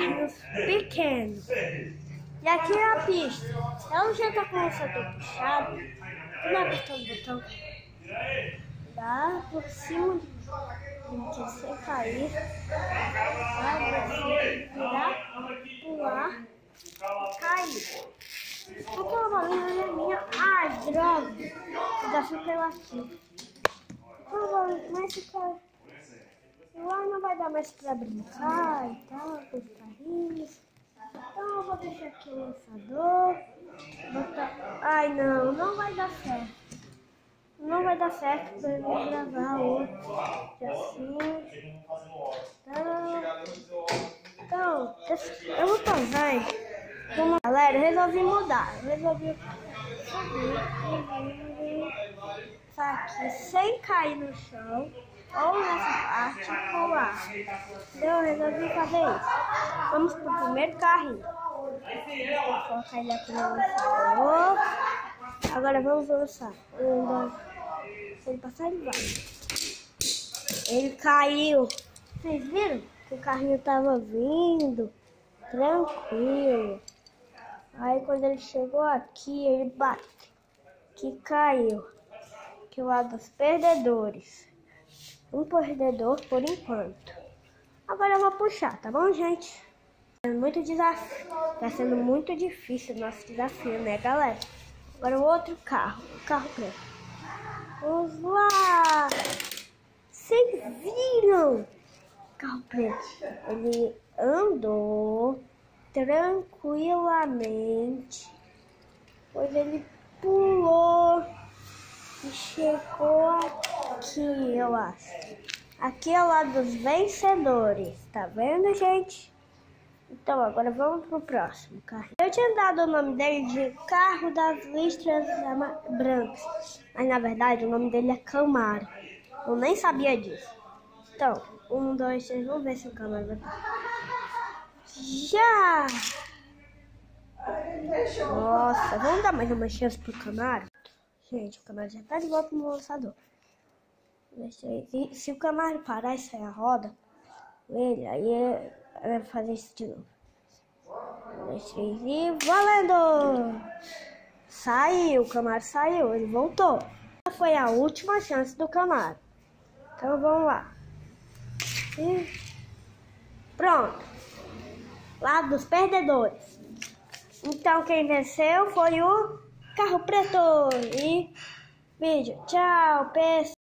carrinhos pequenos. E aqui é a pista. Ela já tá com o motor puxado. Não apertou o botão. Dá por cima de você cair. Vai você virar, pular, cair. Aquela bolinha é minha. Ai, droga. Já fiquei aqui. Mas fica... lá não vai dar mais pra brincar e tal, com os carrinhos. Então eu vou deixar aqui o lançador. Botar... ai não, não vai dar certo. Não vai dar certo pra eu gravar outro. Assim. Então, eu vou pausar. Então, galera, eu resolvi mudar. Eu resolvi subir aqui sem cair no chão. Ou nessa parte pular. Então eu resolvi fazer isso. Vamos pro primeiro carrinho. Vou colocar ele aqui no lançador. Agora vamos lançar. Se ele passar, ele vai. Ele caiu. Vocês viram que o carrinho tava vindo tranquilo. Aí quando ele chegou aqui, ele bateu. Que caiu. Que é o lado dos perdedores. Um perdedor por enquanto. Agora eu vou puxar, tá bom, gente? É muito desafio. Tá sendo muito difícil o nosso desafio, né, galera? Agora o outro carro. O carro preto. Vamos lá! Vocês viram? Carro preto. Ele andou tranquilamente. Pois ele pulou e chegou aqui, eu acho. Aqui é o lado dos vencedores. Tá vendo, gente? Então, agora vamos pro próximo carro. Eu tinha dado o nome dele de Carro das Listras Brancas. Mas, na verdade, o nome dele é Camaro. Eu nem sabia disso. Então, 1, 2, 3, vamos ver se o Camaro vai passar. Já! Nossa, vamos dar mais uma chance pro Camaro? Gente, o Camaro já tá de volta no lançador. 1, 2, 3. E se o Camaro parar e sair a roda, ele, aí vai fazer isso de novo. 1, 2, 3 e valendo! Saiu, o Camaro saiu, ele voltou. Essa foi a última chance do Camaro. Então vamos lá. E pronto. Lado dos perdedores. Então quem venceu foi o Carro Preto. E vídeo. Tchau, pessoal.